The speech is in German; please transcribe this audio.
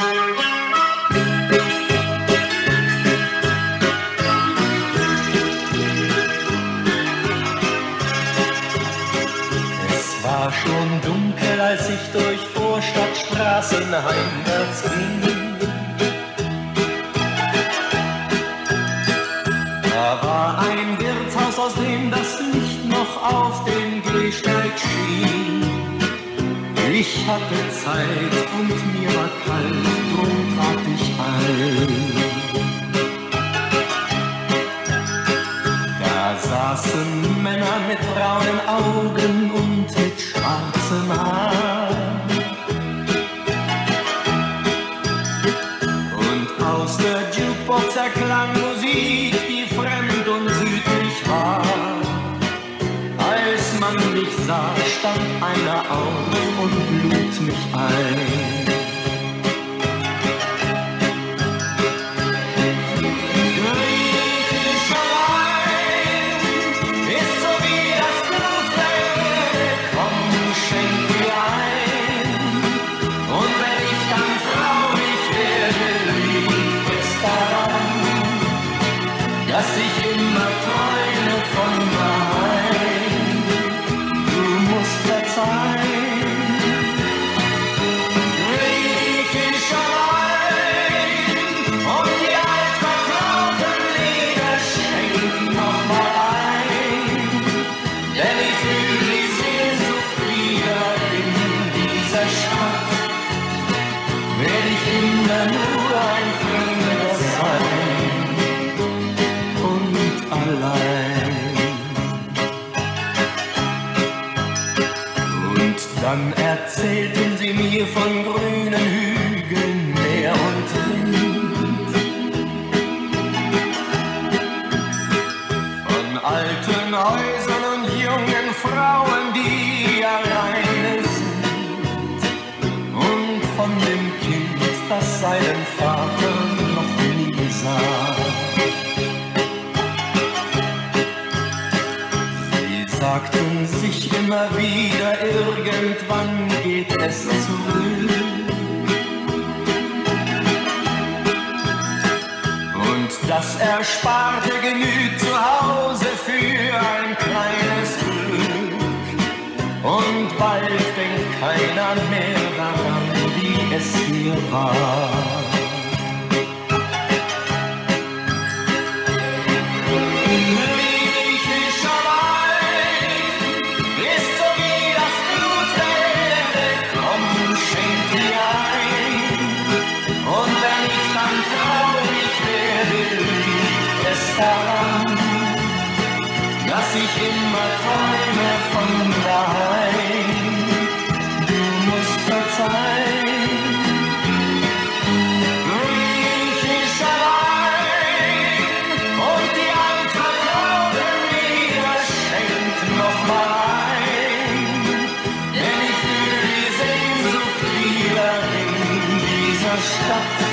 Es war schon dunkel, als ich durch Vorstadtstraßen heimwärts ging. Da war ein Wirtshaus, aus dem das Licht noch auf dem Gehsteig schien. Ich hatte Zeit und mir war kalt, drum trat ich ein. Da saßen Männer mit braunen Augen und mit schwarzem Haar. Und aus der Jukebox erklang Musik, die fremd und südlich war. Als man mich sah, stand einer auf und lud mich ein. Griechischer Wein ist so wie das Blut der Erde, komm, schenk mir ein. Und wenn ich dann traurig werde, liegt es daran, dass ich immer träume von daheim. Du musst verzeihen. Griechischer Wein und die altvertrauten Lieder schenk noch mal ein. Denn ich fühl die Sehnsucht wieder in dieser Stadt. Werd ich immer nur ein Fremder sein und allein. Und dann erzählten sie mir von grünen Hügeln, Meer und Wind, von alten Häusern und jungen Frauen, die alleine sind, und von dem Kind, das seinen Vater noch nie sah. Sie sagten sich immer wieder, irgendwann geht es zurück. Und das Ersparte genügt zu Hause für ein kleines Glück. Und bald denkt keiner mehr daran, wie es hier war. Griechischer Wein ist so wie das Blut der Erde, komm, schenk mir ein. Und wenn ich dann traurig werde, liegt es daran, dass ich immer träume von daheim. Du musst verzeihen. Griechischer Wein und die altvertrauten Lieder schenk noch mal ein. Denn ich fühl die Sehnsucht wieder in dieser Stadt.